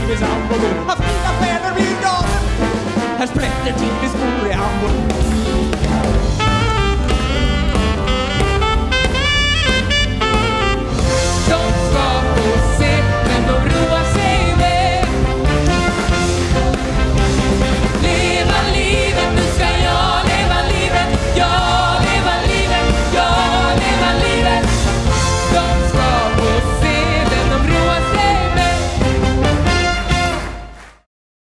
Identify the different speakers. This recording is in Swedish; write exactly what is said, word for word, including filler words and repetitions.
Speaker 1: liv i sambon. Hans fina fäder blir gasen. Här sprätter tidens skor i handen.